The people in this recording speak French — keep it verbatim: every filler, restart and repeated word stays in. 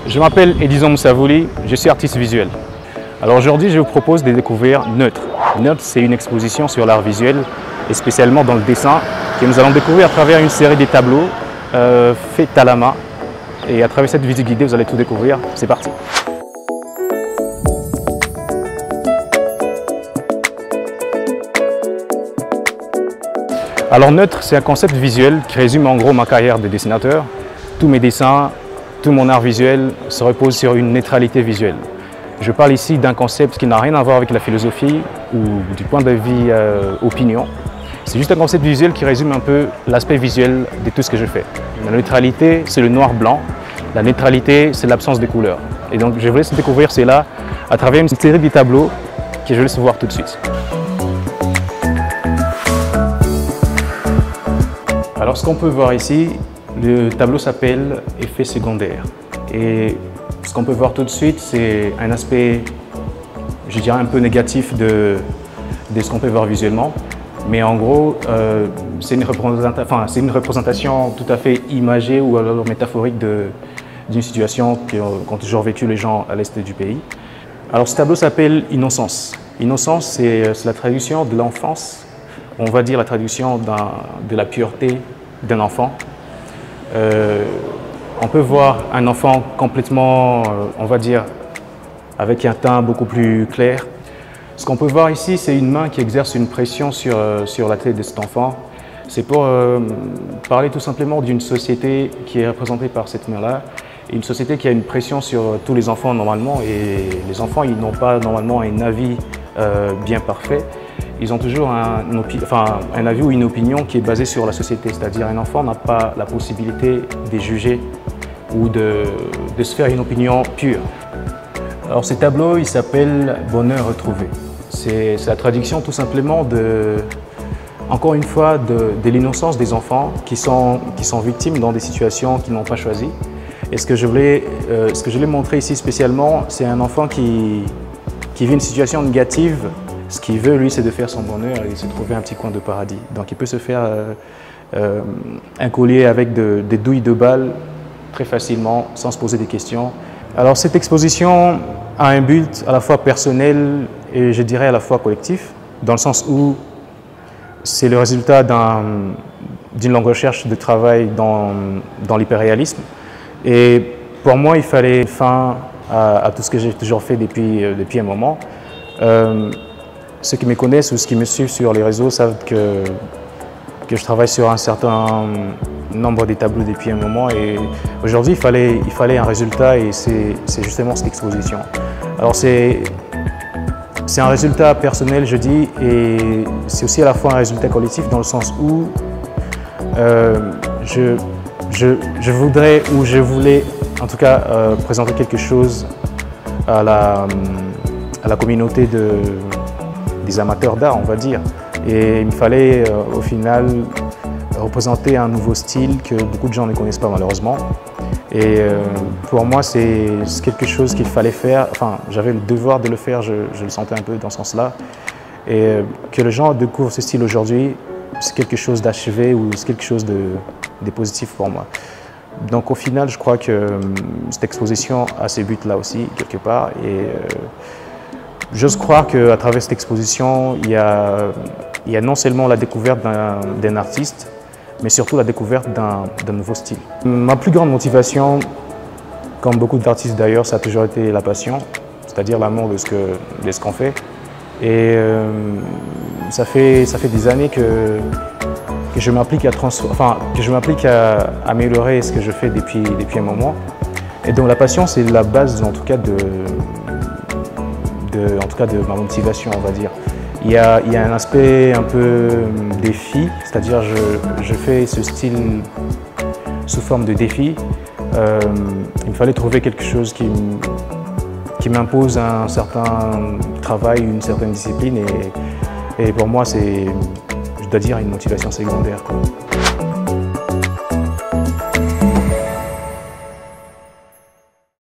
Je m'appelle Edison Moussavouli, je suis artiste visuel. Alors aujourd'hui, je vous propose de découvrir Neutre. Neutre, c'est une exposition sur l'art visuel et spécialement dans le dessin que nous allons découvrir à travers une série de tableaux euh, faits à la main. Et à travers cette visite guidée, vous allez tout découvrir. C'est parti! Alors Neutre, c'est un concept visuel qui résume en gros ma carrière de dessinateur. Tous mes dessins, tout mon art visuel se repose sur une neutralité visuelle. Je parle ici d'un concept qui n'a rien à voir avec la philosophie ou du point de vue euh, opinion. C'est juste un concept visuel qui résume un peu l'aspect visuel de tout ce que je fais. La neutralité, c'est le noir-blanc. La neutralité, c'est l'absence de couleurs. Et donc je vous laisse découvrir cela à travers une série de tableaux que je vous laisse voir tout de suite. Alors ce qu'on peut voir ici, le tableau s'appelle « Effet secondaire ». Et ce qu'on peut voir tout de suite, c'est un aspect, je dirais, un peu négatif de, de ce qu'on peut voir visuellement. Mais en gros, euh, c'est une, enfin, c'est une représentation tout à fait imagée ou alors métaphorique d'une situation qu'ont toujours vécu les gens à l'est du pays. Alors ce tableau s'appelle « Innocence ». Innocence, c'est la traduction de l'enfance, on va dire la traduction de la pureté d'un enfant. Euh, on peut voir un enfant complètement, euh, on va dire, avec un teint beaucoup plus clair. Ce qu'on peut voir ici, c'est une main qui exerce une pression sur, euh, sur la tête de cet enfant. C'est pour euh, parler tout simplement d'une société qui est représentée par cette main-là, une société qui a une pression sur tous les enfants normalement, et les enfants, ils n'ont pas normalement un avis euh, bien parfait. Ils ont toujours un, enfin, un avis ou une opinion qui est basée sur la société, c'est-à-dire un enfant n'a pas la possibilité de juger ou de, de se faire une opinion pure. Alors ce tableau, il s'appelle « Bonheur retrouvé ». C'est la traduction tout simplement de, encore une fois, de, de l'innocence des enfants qui sont, qui sont victimes dans des situations qu'ils n'ont pas choisies. Et ce que je voulais, euh, ce que je voulais montrer ici spécialement, c'est un enfant qui, qui vit une situation négative. Ce qu'il veut, lui, c'est de faire son bonheur et de se trouver un petit coin de paradis. Donc il peut se faire euh, euh, un collier avec de, des douilles de balles très facilement, sans se poser des questions. Alors cette exposition a un but à la fois personnel et je dirais à la fois collectif, dans le sens où c'est le résultat d'une longue recherche de travail dans, dans l'hyperréalisme. Et pour moi, il fallait fin à, à tout ce que j'ai toujours fait depuis, depuis un moment. Euh, Ceux qui me connaissent ou ceux qui me suivent sur les réseaux savent que, que je travaille sur un certain nombre de tableaux depuis un moment, et aujourd'hui il fallait, il fallait un résultat, et c'est justement cette exposition. Alors c'est un résultat personnel, je dis, et c'est aussi à la fois un résultat collectif dans le sens où euh, je, je, je voudrais ou je voulais en tout cas euh, présenter quelque chose à la, à la communauté de des amateurs d'art, on va dire. Et il me fallait euh, au final représenter un nouveau style que beaucoup de gens ne connaissent pas malheureusement. Et euh, pour moi, c'est quelque chose qu'il fallait faire, enfin j'avais le devoir de le faire, je, je le sentais un peu dans ce sens-là. Et euh, que les gens découvrent ce style aujourd'hui, c'est quelque chose d'achevé ou c'est quelque chose de, de positif pour moi. Donc au final, je crois que euh, cette exposition a ses buts là aussi, quelque part. Et, euh, j'ose croire qu'à travers cette exposition, il y, a, il y a non seulement la découverte d'un artiste, mais surtout la découverte d'un nouveau style. Ma plus grande motivation, comme beaucoup d'artistes d'ailleurs, ça a toujours été la passion, c'est-à-dire l'amour de ce que, de ce qu'on fait. Et euh, ça, fait, ça fait des années que, que je m'applique à, enfin, que je m'applique à améliorer ce que je fais depuis, depuis un moment. Et donc la passion, c'est la base en tout cas de... De, en tout cas de ma motivation, on va dire. Il y a, il y a un aspect un peu défi, c'est-à-dire je, je fais ce style sous forme de défi. Euh, il me fallait trouver quelque chose qui, qui m'impose un certain travail, une certaine discipline, et, et pour moi c'est, je dois dire, une motivation secondaire, quoi.